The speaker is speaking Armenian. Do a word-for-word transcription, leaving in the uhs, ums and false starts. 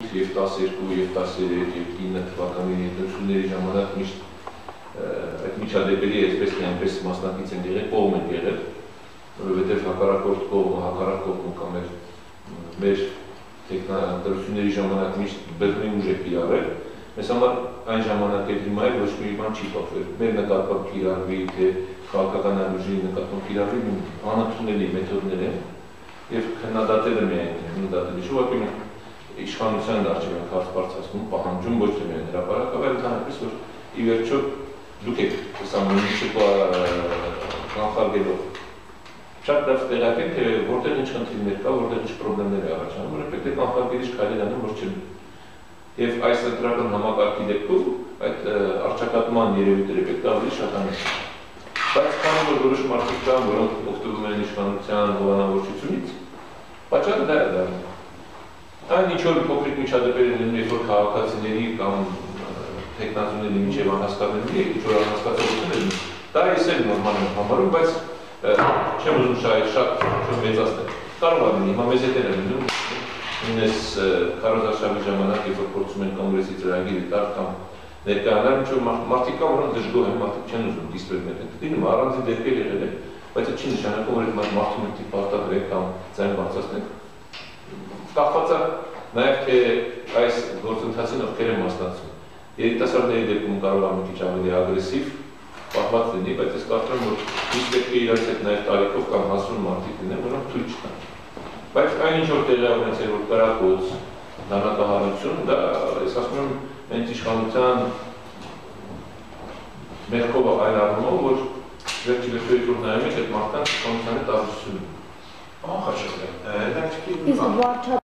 և տասներկու, և տասներեք, և ինը թվականի ընտրությունների ժամանակ միշտ այդ միջադեպերի այսպես թե այնպես մասնակից են եղել, կողմ են եղել, որովհետև հակառակորդ կողմը, հակառակ կողմը կամ մեր ընտրությունների ժամանակ միշտ բռնի ուժ է կիրառել, մեզ համար այն ժամանակ էլ հիմա է ոչ մի բան չի փոխվել։ Մեր նկատմամբ կիրառվի, թե քաղաքական ուժի նկատմամբ կիրառվի անընդունելի մեթոդներ են և քննադատելը միայն քննադատելի չէ, ուղղակի մենք իշխանության առջև ենք հարց բարձրացնում, պահանջում ոչ թե միայն հրապարակավ, այլ ընդհանրապես որ ի վերջո դուք եք սա մունիցիպալ կանխարգելող շատ լավ տեղյակ թե որտեղ ինչ խնդիրներ կա, որտեղ ինչ խնդիրներ է առաջանում, որը պետք է կանխարգելիչ քայլեր անեն, որ չեն։ Եվ այս ընտրական համակարգի դեպքում այդ առճակատման երևույթները պետք է ավելի շատանան։ Բայց քանի որ որոշ մարդիկ կան, որոնք օգտվում են իշխանության հովանավորչությունից, պատճառը դա է դառնում։ Այն ինչ որ փոքրիկ միջադեպեր են լինում, երբ որ քաղաքացիների կամ թեկնածուների միջև անհասկանալի է, ինչ որ անհասկացողություն է լինում, դա ես էլ նորմալ եմ համարում, բայց չեմ ուզում շատ մեծացնել։ Կարող է լինի, հիմա մեզ հետ է լինում, նույնպես քարոզարշավի ժամանակ, երբ որ փորձում են կոնգրեսի ծրագիրը տալ կամ ներկայանալ, ինչ որ մարդիկ կան, որոնք դժգոհ են, մարդիկ չեն ուզում դիսպետ մեկը։ Լինում առանձին դեպքեր եղել են, բայց դա չի նշանակում, որ այդ մարդուն պետք է պարտադրենք կամ ձայն բարձրացնենք։ Կախված է նաև թե այս գործընթացին ովքեր են մասնակցում։ Երիտասարդների դեպքում կարող է մի քիչ ավելի ագրեսիվ պահված լինի, բայց ես կարծում եմ, որ միշտ պետք է իրաց հետ նաև տարիքով կամ հասուն մարդիկ լինեն, որոնք թույլ չտան։ Բայց այն ինչ որ տեղի ունեցել, որ կրակոց, դանակահարություն, դա ես ասում եմ հենց իշխանության մեղքով այն առումով, որ վերջի վերջերից որ նայում եք, այդ մարդկանց իշխանության հետ ազդեցություն ունի։ Ահա, շատ լավ։